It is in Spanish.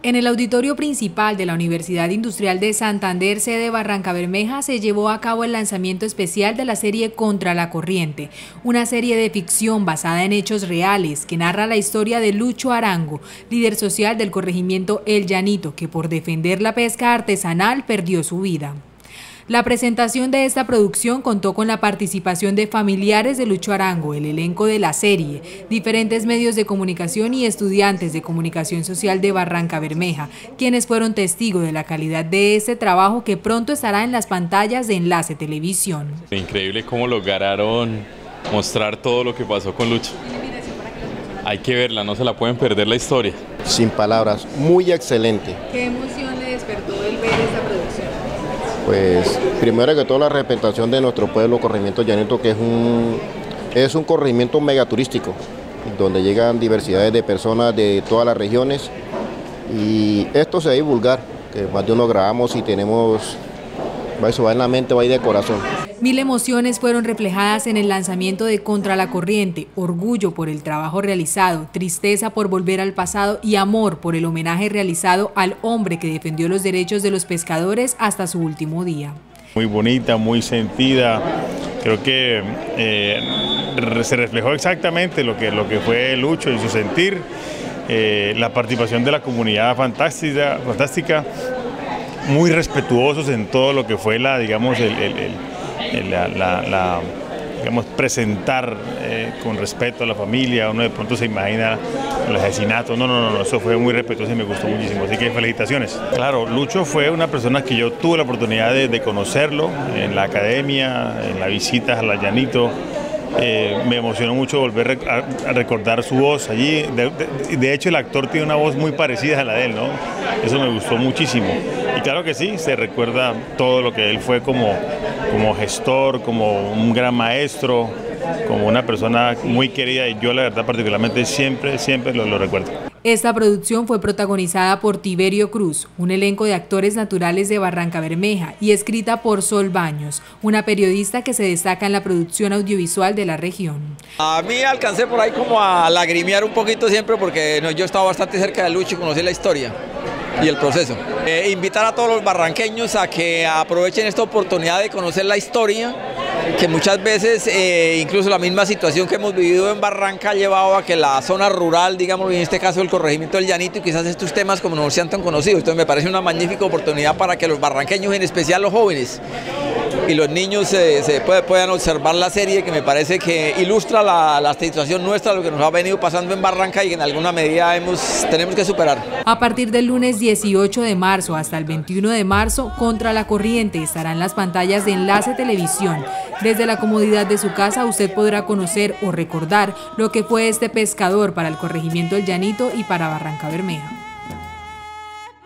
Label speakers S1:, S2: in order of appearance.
S1: En el auditorio principal de la Universidad Industrial de Santander, sede Barrancabermeja, se llevó a cabo el lanzamiento especial de la serie Contra la Corriente, una serie de ficción basada en hechos reales que narra la historia de Lucho Arango, líder social del corregimiento El Llanito, que por defender la pesca artesanal perdió su vida. La presentación de esta producción contó con la participación de familiares de Lucho Arango, el elenco de la serie, diferentes medios de comunicación y estudiantes de comunicación social de Barrancabermeja, quienes fueron testigos de la calidad de este trabajo que pronto estará en las pantallas de Enlace Televisión.
S2: Increíble cómo lograron mostrar todo lo que pasó con Lucho. Hay que verla, no se la pueden perder la historia.
S3: Sin palabras, muy excelente.
S1: ¿Qué emoción le despertó el ver esta producción?
S3: Pues primero que todo la representación de nuestro pueblo, Corregimiento Llanito, que es un corregimiento megaturístico, donde llegan diversidades de personas de todas las regiones, y esto se va a divulgar, que más de uno grabamos y tenemos, eso va en la mente, va ahí de corazón.
S1: 1000 emociones fueron reflejadas en el lanzamiento de Contra la Corriente: orgullo por el trabajo realizado, tristeza por volver al pasado y amor por el homenaje realizado al hombre que defendió los derechos de los pescadores hasta su último día.
S4: Muy bonita, muy sentida, creo que se reflejó exactamente lo que fue Lucho y su sentir, la participación de la comunidad fantástica, muy respetuosos en todo lo que fue presentar con respeto a la familia. Uno de pronto se imagina el asesinato, no, eso fue muy respetuoso y me gustó muchísimo, así que felicitaciones. Claro, Lucho fue una persona que yo tuve la oportunidad de conocerlo en la academia, en las visitas al Llanito. Me emocionó mucho volver a recordar su voz allí. De hecho, el actor tiene una voz muy parecida a la de él, ¿no? Eso me gustó muchísimo. Y claro que sí, se recuerda todo lo que él fue como gestor, como un gran maestro, como una persona muy querida, y yo la verdad particularmente siempre lo recuerdo.
S1: Esta producción fue protagonizada por Tiberio Cruz, un elenco de actores naturales de Barrancabermeja, y escrita por Sol Baños, una periodista que se destaca en la producción audiovisual de la región.
S5: A mí alcancé por ahí como a lagrimear un poquito siempre, porque yo estaba bastante cerca de Lucho y conocí la historia y el proceso. Invitar a todos los barranqueños a que aprovechen esta oportunidad de conocer la historia, que muchas veces incluso la misma situación que hemos vivido en Barranca ha llevado a que la zona rural, digamos en este caso el corregimiento del Llanito, y quizás estos temas como no sean tan conocidos. Entonces me parece una magnífica oportunidad para que los barranqueños, en especial los jóvenes y los niños, puedan observar la serie, que me parece que ilustra la situación nuestra, lo que nos ha venido pasando en Barranca y que en alguna medida tenemos que superar.
S1: A partir del lunes 18 de marzo hasta el 21 de marzo, Contra la Corriente estará en las pantallas de Enlace Televisión. Desde la comodidad de su casa usted podrá conocer o recordar lo que fue este pescador para el corregimiento El Llanito y para Barrancabermeja.